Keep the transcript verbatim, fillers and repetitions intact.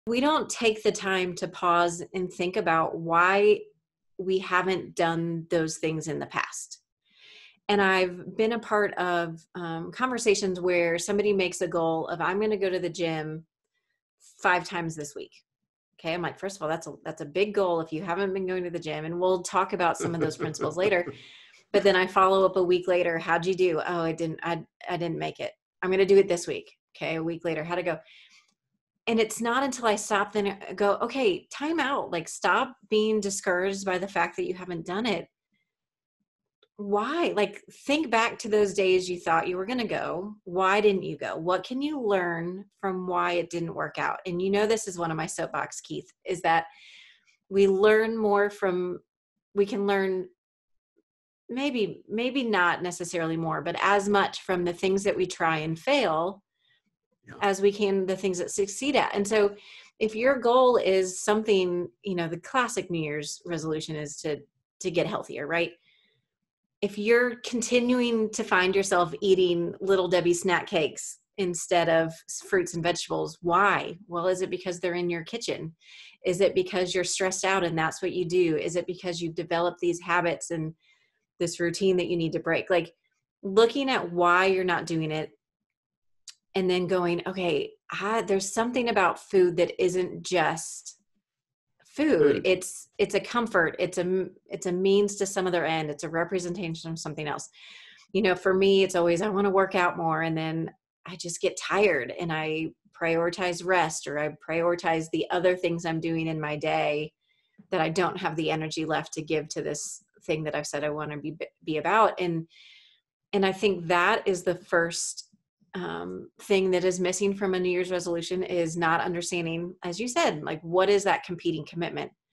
We don't take the time to pause and think about why we haven't done those things in the past. And I've been a part of um, conversations where somebody makes a goal of, I'm going to go to the gym five times this week. Okay. I'm like, first of all, that's a, that's a big goal if you haven't been going to the gym, and we'll talk about some of those principles later. But then I follow up a week later. How'd you do? Oh, I didn't, I, I didn't make it. I'm going to do it this week. Okay. A week later, how'd it go? And it's not until I stop then go, okay, time out. Like, stop being discouraged by the fact that you haven't done it. Why? Like, think back to those days you thought you were going to go. Why didn't you go? What can you learn from why it didn't work out? And you know, this is one of my soapbox, Keith, is that we learn more from, we can learn maybe, maybe not necessarily more, but as much from the things that we try and fail Yeah. as we can the things that succeed at. And so if your goal is something, you know, the classic New Year's resolution is to, to get healthier, right? If you're continuing to find yourself eating Little Debbie snack cakes instead of fruits and vegetables, why? Well, is it because they're in your kitchen? Is it because you're stressed out and that's what you do? Is it because you've developed these habits and this routine that you need to break? Like, looking at why you're not doing it, and then going, okay, I, there's something about food that isn't just food. Food. It's, it's a comfort. It's a, it's a means to some other end. It's a representation of something else. You know, for me, it's always, I want to work out more. And then I just get tired and I prioritize rest, or I prioritize the other things I'm doing in my day that I don't have the energy left to give to this thing that I've said I want to be, be about. And, and I think that is the first um, thing that is missing from a New Year's resolution, is not understanding, as you said, like, what is that competing commitment?